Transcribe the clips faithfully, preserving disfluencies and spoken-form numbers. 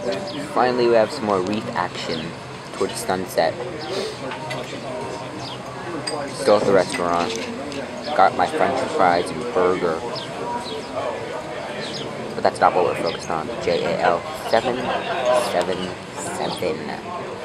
Finally, we have some more reef action towards sunset. Still at the restaurant. Got my french fries and burger. But that's not what we're focused on. J A L seven seven seven.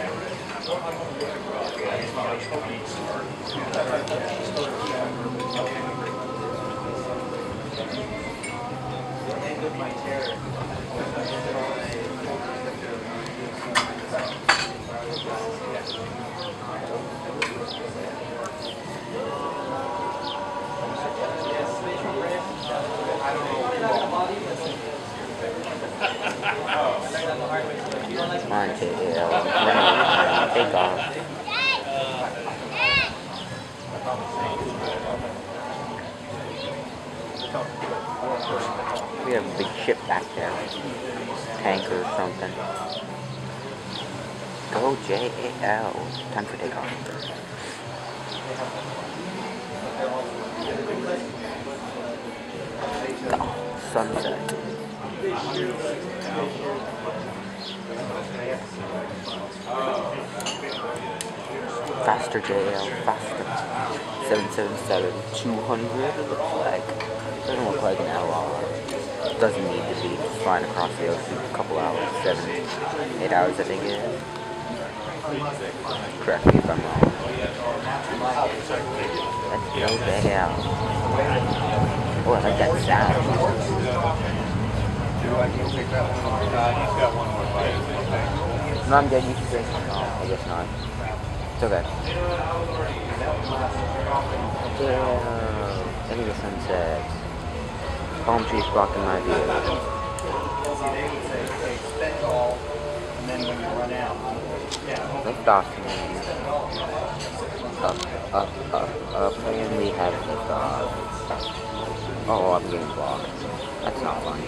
Come on, J A L. Takeoff. We have a big ship back there. Tanker or something. Go J A L. Time for takeoff. Oh, sunset. Faster J L, faster. seven seven seven, two hundred, it looks like. Doesn't look like an hour. Doesn't need to be. Just flying across the ocean a couple hours. Seven, eight hours I think it is. Correct me if I'm wrong. Let's go J L. Oh, I like that sound. No, I'm good. You can drink. No, I guess not. It's okay. Yeah. End of the sunset. Palm trees blocking my view. Lift off, man. Up, up, up, up, and we have lift off. Oh, I'm getting blocked. That's not funny.